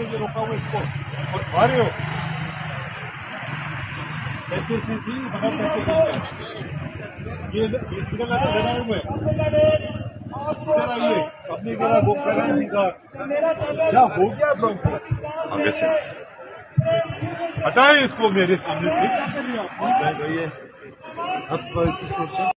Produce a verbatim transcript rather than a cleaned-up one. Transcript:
से ये रोका हुआ इसको और खा रहे हो ऐसे ऐसे थी बगैर पैसे ये ये सिग्नल लगा देना हुए इधर आइए अपनी जगह बुक कराने का क्या हो गया आगे से हटाए इसको मेरे सामने से अब किस